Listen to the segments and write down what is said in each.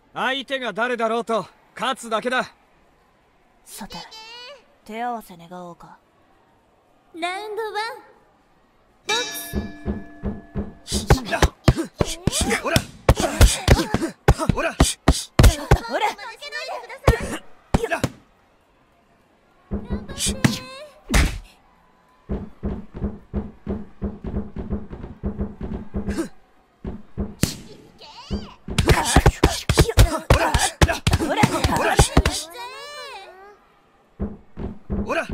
相手が誰だろうと勝つだけだ。 さて、手合わせ願おうか。 ラウンドほらほらほらほら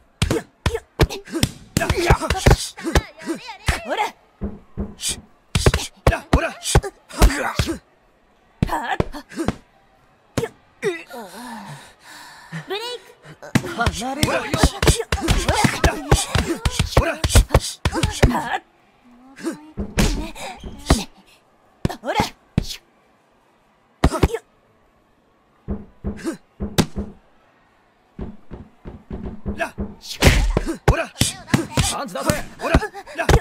ブレイク。 離れろよ。ほらほらほらパンチ出せ。ほら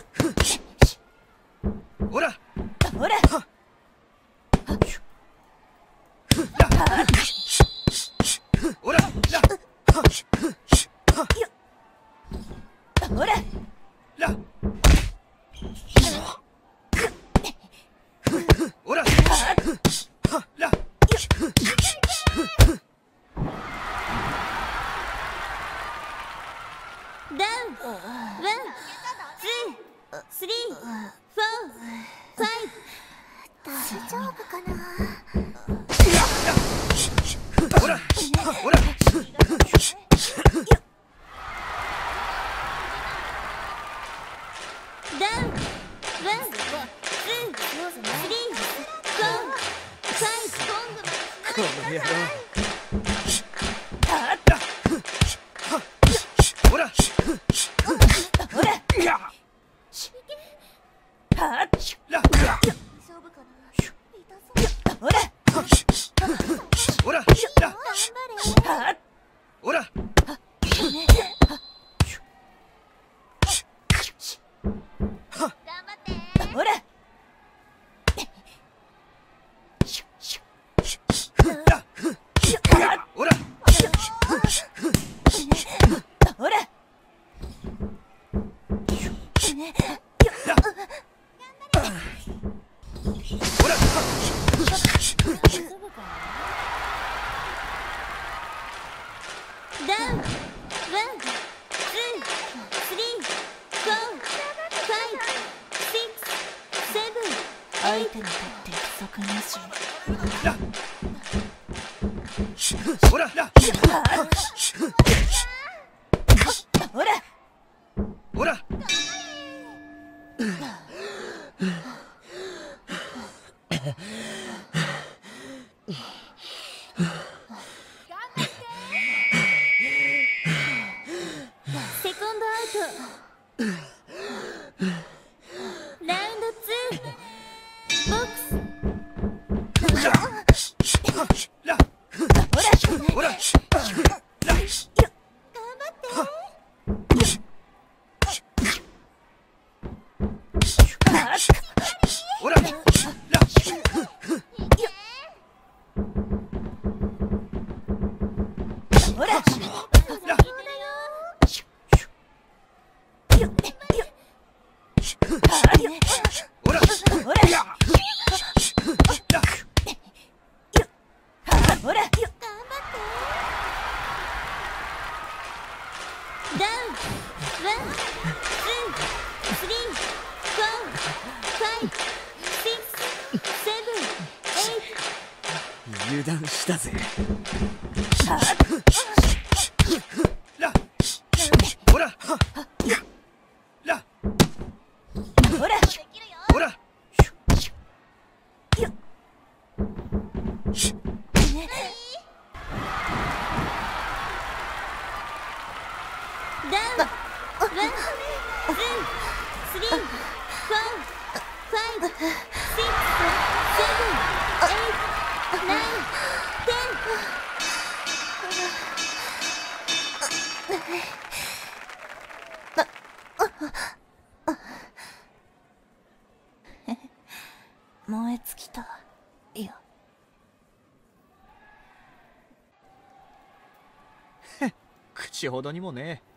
ほらほらほらほらほらダウン。ワン、ツー、スリー、フォー、ファイブ。大丈夫かな。 ほらほらダウン。ワン、ツー、スリー、フォー、ファイブ。 この野郎。ほらほらほらほらほらほらほらほらダウン。ワン、ツー、スリー、フォー、ファイブ、シックス、セブン。 相手にとって不足なし。 ほらほらほらセコンドアウト。ラウンドツー、ボックス。 ほらほらほらほらほらほらダウン。ワン、ツー、スリー、フォー、ファイブ、シックス、セブン、エイト。 油断したぜ。ほらほらほらダウン。ワン、ツー、スリー、フォー、ファイブ、シックス、セブン、エイト、ナイン、テ燃え尽きた。いや口ほどにもねえ。